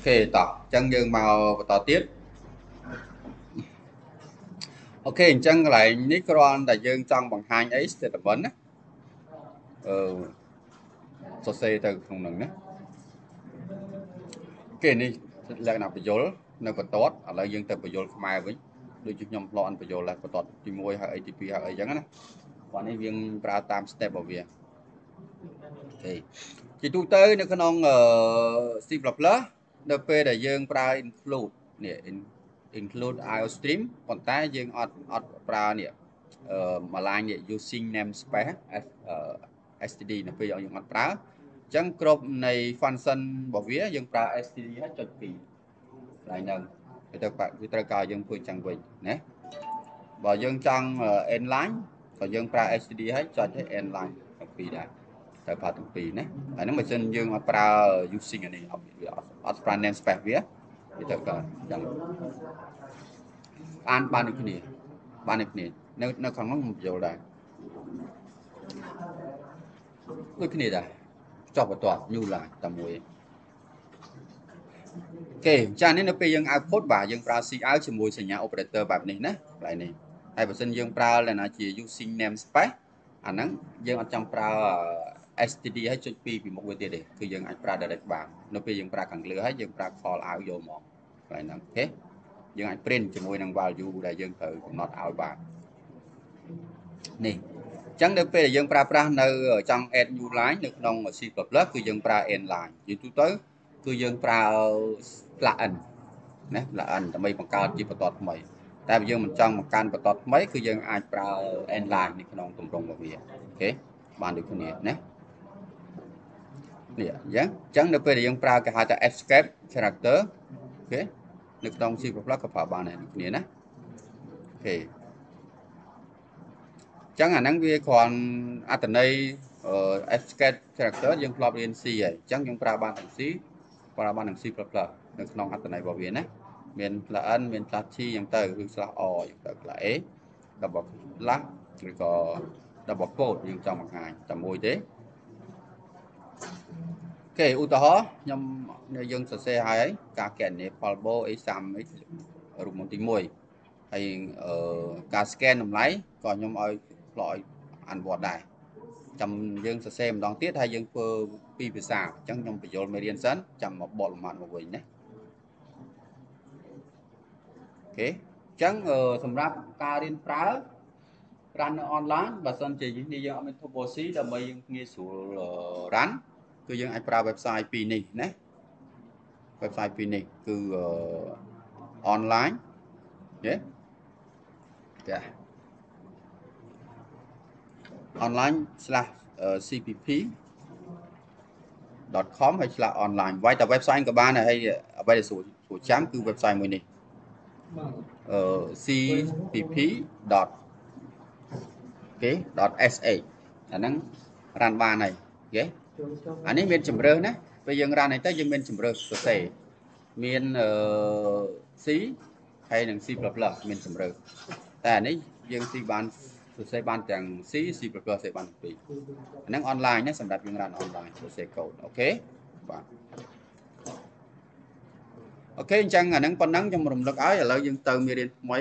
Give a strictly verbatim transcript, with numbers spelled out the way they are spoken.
Ok tỏ chân dương màu tỏ tiết. Ok chân lại Nicron là dương trong bằng hai ấy thì tập vấn á. Ờ số C từ không nừng đó. Ok này là nào phải vô nó có tốt ở lại dương từ phải vô mai với đôi chút nhom lon phải vô là có tốt thì môi hay a tê pê hay ấy chẳng á. Còn này viên pra tam step vào việc. Ok chỉ tu tới nó có non ở C++ đợt P là dương pra include nè include i o stream ប៉ុន្តែយើងអត់អត់ប្រើនេះអឺមួយ line នេះ using namespace std នៅពេលយើងអត់ប្រើអញ្ចឹងគ្រប់នៃ function របស់វាយើងប្រើ std ហើយចុចពីរ line ហ្នឹងវាទៅវាត្រូវការយើងធ្វើអញ្ចឹងវិញណាបើយើងចង់ end line ក៏យើងប្រើ std ហើយចុចឲ្យ end line ទាំងពីរដែរត្រូវប្រើទាំងពីរណាហើយហ្នឹងបើសិនយើងអត់ប្រើ using អានេះអត់អត់ប្រើ namespace វាវាត្រូវការអញ្ចឹងអានបានដូចគ្នាបានដូចគ្នានៅនៅខាងនោះមិនយល់ដែរដូចគ្នាដែរចប់បន្ទាប់ញូឡាតែមួយអូខេចានេះនៅពេលយើង output បាទយើងប្រើ cout ជាមួយសញ្ញា operator បែបនេះណាកន្លែងនេះហើយបើសិនយើងប្រើលក្ខណៈជា using namespace អាហ្នឹងយើងអត់ចាំប្រើ std ឲ្យចុចពីរពីមុខវាទៀតទេគឺយើងអាចប្រើ direct បាននៅពេលយើងប្រើខាងលើហើយយើងប្រើ call out យកមកកន្លែងហ្នឹងអូខេយើងអាច print ជាមួយនឹង value ដែលយើងត្រូវកំណត់ឲ្យបាននេះអញ្ចឹងនៅពេលដែលយើងប្រើប្រាស់នៅចង់ add new line នៅក្នុង C++ គឺយើងប្រើ end line និយាយទូទៅគឺយើងប្រើ plugin ណា plugin ដើម្បីបង្កើតជាបន្ទាត់ថ្មីតែបើយើងមិនចង់បង្កើតបន្ទាត់ថ្មីគឺយើងអាចប្រើ end line នៅក្នុងទម្រង់របស់វាអូខេបានដូចគ្នាណានេះអញ្ចឹងអញ្ចឹងនៅពេលដែលយើងប្រើគេហៅថា escape character អូខេនៅក្នុង C++ ក៏ប្រើបានដែរដូចគ្នាណាអូខេចឹងអាហ្នឹងវាគ្រាន់អត្ថន័យ escape character យើងធ្លាប់រៀន C ហើយអញ្ចឹងយើងប្រើបានទាំង C ប្រើបានទាំង C++ នៅក្នុងអត្ថន័យរបស់វាណាមាន plugin មាន class T អញ្ចឹងទៅឬ slash o អញ្ចឹងទៅ class A double slash ឬក៏ double quote យើងចង់បង្ហាញតែមួយទេអូខេឧទាហរណ៍ខ្ញុំយើងសរសេរឲ្យការកណនីផលបូ a សាម x រូបមន្តទីមួយហើយការ scan តម្លៃក៏ខ្ញុំឲ្យផ្លោឲ្យអនុវត្តដែរចាំយើងសរសេរម្ដងទៀតហើយយើងធ្វើពីរភាសាអញ្ចឹងខ្ញុំបញ្យល់មេរៀនសិនចាំមកបកលំហាត់មកវិញណាអូខេអញ្ចឹងសម្រាប់ការរៀនប្រើ run នៅ online បើសិនជានេះយើងអត់មាន topology ដើម្បីយើងងាយស្រួល run គឺយើងអាចប្រើ website ពីរនេះណា website ពីរនេះគឺ online យេចា online slash cpp .com ហើយ slash online វាយតែ website ក៏បានហើយអ្វីដែលស្រួលស្រួលចាំគឺ website មួយនេះអឺ cpp. គេ .sh អាហ្នឹង run បានហើយអូខេអានេះមានជំរើសណាពេលយើង run ហ្នឹងទៅយើងមានជំរើសសរសេរមានអឺ C ហើយនិង C++ មានជំរើសតែអានេះយើង C បានសរសេរបានទាំង C C++ សរសេរបានទាំងពីរអាហ្នឹង online ណាសម្រាប់យើង run online សរសេរ code អូខេបាទអូខេអញ្ចឹងអាហ្នឹងប៉ុណ្ណឹងខ្ញុំរំលឹកឲ្យឥឡូវយើងទៅមេរៀនថ្មី